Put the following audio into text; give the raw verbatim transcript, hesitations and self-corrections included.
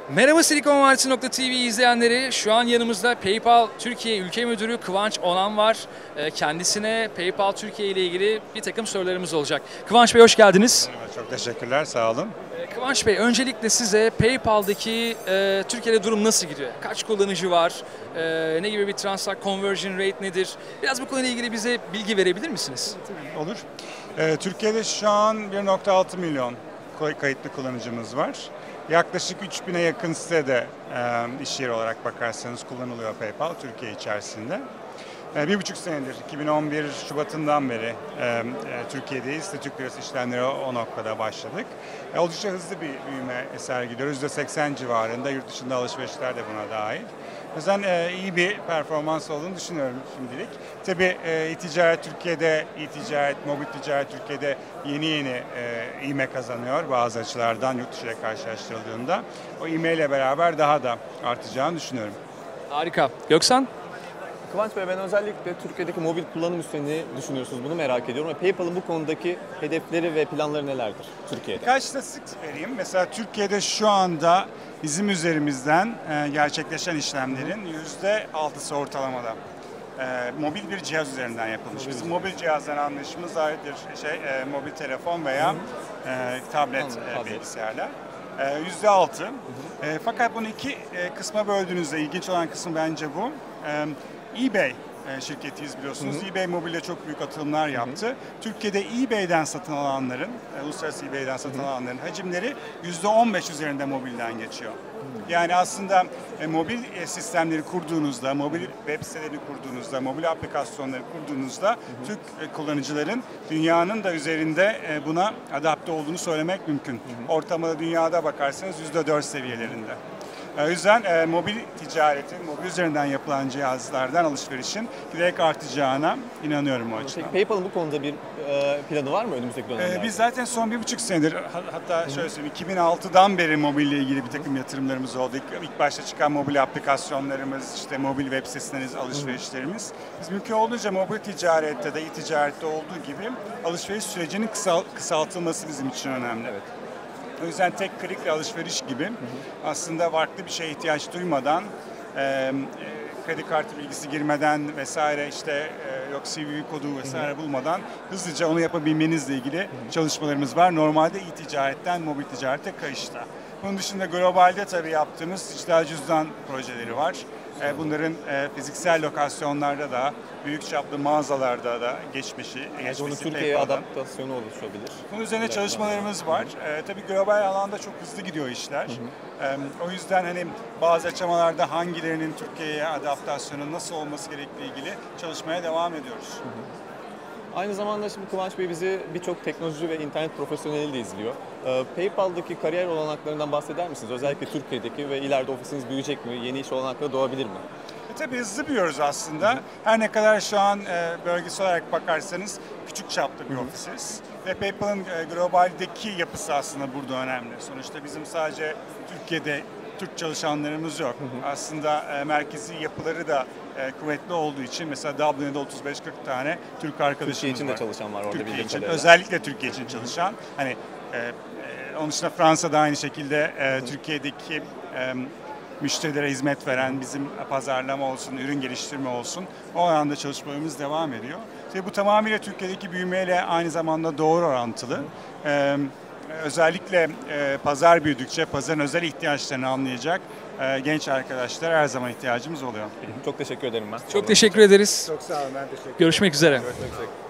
Merhaba Silikon Vadisi nokta T V izleyenleri. Şu an yanımızda PayPal Türkiye Ülke Müdürü Kıvanç Onan var. Kendisine PayPal Türkiye ile ilgili bir takım sorularımız olacak. Kıvanç Bey hoş geldiniz. Merhaba, çok teşekkürler, sağ olun. Kıvanç Bey, öncelikle size PayPal'daki e, Türkiye'de durum nasıl gidiyor? Kaç kullanıcı var? E, ne gibi bir transact conversion rate nedir? Biraz bu konuyla ilgili bize bilgi verebilir misiniz? Olur. Ee, Türkiye'de şu an bir nokta altı milyon kayıtlı kullanıcımız var. Yaklaşık üç bine yakın sitede e, iş yeri olarak bakarsanız kullanılıyor PayPal Türkiye içerisinde. E, bir buçuk senedir, iki bin on bir Şubat'ından beri e, e, Türkiye'deyiz. Türk lirası işlemleri o, o noktada başladık. E, oldukça hızlı bir büyüme sergiliyoruz. yüzde seksen civarında, yurt dışında alışverişler de buna dahil. O yüzden e, iyi bir performans olduğunu düşünüyorum şimdilik. Tabii e, e-ticaret Türkiye'de, e-ticaret, mobil ticaret Türkiye'de yeni yeni e, ivme kazanıyor bazı açılardan yurt dışı ile karşılaştırıldığında. O ivme ile beraber daha da artacağını düşünüyorum. Harika. Göksan? Kıvanç Bey, ben özellikle Türkiye'deki mobil kullanım üstlerini düşünüyorsunuz. Bunu merak ediyorum. Ve PayPal'ın bu konudaki hedefleri ve planları nelerdir Türkiye'de? Birkaç istatistik vereyim. Mesela Türkiye'de şu anda bizim üzerimizden e, gerçekleşen işlemlerin yüzde altısı ortalamada. E, mobil bir cihaz üzerinden yapılmış. Mobil Bizim cihaz. mobil cihazdan anlayışımız ayrıdır şey e, mobil telefon veya e, tablet Anladım, e, tablet. bilgisayarlar. Yüzde altı. E, fakat bunu iki e, kısma böldüğünüzde ilginç olan kısım bence bu. E, eBay e, şirketiyiz biliyorsunuz. Hı hı. eBay mobilde çok büyük atılımlar yaptı. Hı hı. Türkiye'de eBay'den satın alanların, e, uluslararası eBay'den satın hı hı. alanların hacimleri yüzde on beş üzerinde mobilden geçiyor. Hı. Yani aslında e, mobil e, sistemleri kurduğunuzda, mobil web sitelerini kurduğunuzda, mobil aplikasyonları kurduğunuzda hı hı. Türk e, kullanıcıların dünyanın da üzerinde e, buna adapte olduğunu söylemek mümkün. Hı hı. Ortamda dünyada bakarsanız yüzde dört seviyelerinde. O yüzden e, mobil ticaretin, mobil üzerinden yapılan cihazlardan alışverişin giderek artacağına inanıyorum o açıdan. Peki PayPal'ın bu konuda bir e, planı var mı önümüzdeki dönemlerde? E, biz zaten son bir buçuk senedir, hatta şöyle söyleyeyim, iki bin altıdan beri mobille ilgili bir takım yatırımlarımız oldu. İlk, ilk başta çıkan mobil aplikasyonlarımız, işte mobil web sitesiniz, alışverişlerimiz. Biz mümkün olduğunca mobil ticarette de, e-ticarette olduğu gibi alışveriş sürecinin kısal, kısaltılması bizim için önemli. Evet. O yüzden tek klikle alışveriş gibi hı hı. aslında farklı bir şeye ihtiyaç duymadan, e, kredi kartı bilgisi girmeden vesaire işte e, yok C V V kodu vesaire hı hı. bulmadan hızlıca onu yapabilmenizle ilgili hı hı. çalışmalarımız var. Normalde e-ticaretten mobil ticarete kayışta. Bunun dışında globalde tabii yaptığımız dijital cüzdan projeleri var. Bunların fiziksel lokasyonlarda da, büyük çaplı mağazalarda da geçmişi, geçmesi yani Türkiye'ye adaptasyonu oluşabilir. Bunun üzerine çalışmalarımız var. Ee, tabii global alanda çok hızlı gidiyor işler. Hı hı. Ee, o yüzden hani bazı aşamalarda hangilerinin Türkiye'ye adaptasyonu nasıl olması gerektiği ilgili çalışmaya devam ediyoruz. Hı hı. Aynı zamanda şimdi Kıvanç Bey bizi birçok teknoloji ve internet profesyoneli de izliyor. Ee, PayPal'daki kariyer olanaklarından bahseder misiniz? Özellikle Türkiye'deki ve ileride ofisiniz büyüyecek mi? Yeni iş olanakları doğabilir mi? E tabii hızlı büyüyoruz aslında. Hı hı. Her ne kadar şu an e, bölgesel olarak bakarsanız küçük çaplı bir hı hı. ofisiz. Ve PayPal'ın e, globaldeki yapısı aslında burada önemli. Sonuçta bizim sadece Türkiye'de Türk çalışanlarımız yok. Hı hı. Aslında e, merkezi yapıları da e, kuvvetli olduğu için mesela Dublin'de otuz beş kırk tane Türk arkadaşımız Türkiye için var. de çalışan var orada. Türkiye için, özellikle Türkiye için çalışan. Hani e, e, onun dışında Fransa'da aynı şekilde e, Türkiye'deki e, müşterilere hizmet veren bizim pazarlama olsun, ürün geliştirme olsun o alanda çalışmalarımız devam ediyor. İşte bu tamamıyla Türkiye'deki büyümeyle aynı zamanda doğru orantılı. Ee, özellikle e, pazar büyüdükçe pazarın özel ihtiyaçlarını anlayacak e, genç arkadaşlar her zaman ihtiyacımız oluyor. Çok teşekkür ederim ben. Çok teşekkür ederiz. Çok sağ olun, ben teşekkür ederim. Görüşmek üzere. Görüşmek üzere.